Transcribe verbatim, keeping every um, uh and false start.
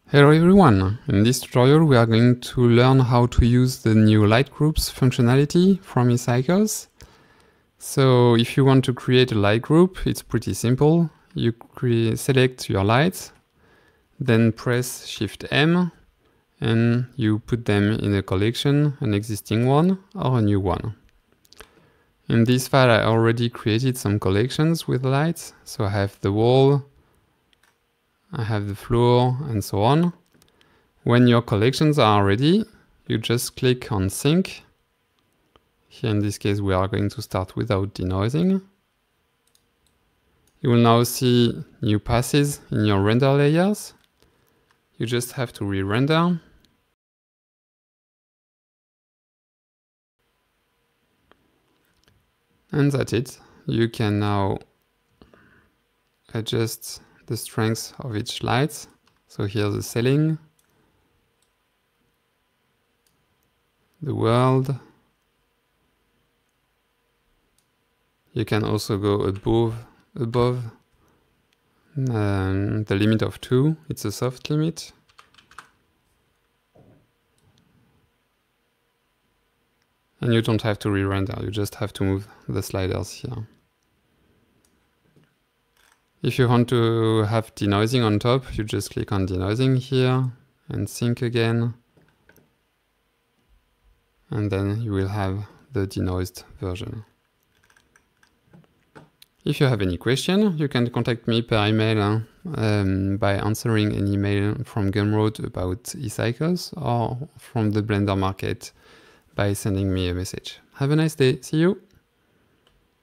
Hello everyone! In this tutorial we are going to learn how to use the new light groups functionality from eCycles. So if you want to create a light group, it's pretty simple. You create, select your lights, then press Shift M and you put them in a collection, an existing one or a new one. In this file I already created some collections with lights, so I have the wall, I have the floor and so on. When your collections are ready, you just click on Sync. Here in this case we are going to start without denoising. You will now see new passes in your render layers. You just have to re-render. And that's it. You can now adjust the strength of each light. So here's the ceiling, the world. You can also go above above um, the limit of two. It's a soft limit. And you don't have to re-render, you just have to move the sliders here. If you want to have denoising on top, you just click on denoising here and sync again. And then you will have the denoised version. If you have any question, you can contact me per email um, by answering an email from Gumroad about eCycles or from the Blender Market by sending me a message. Have a nice day. See you!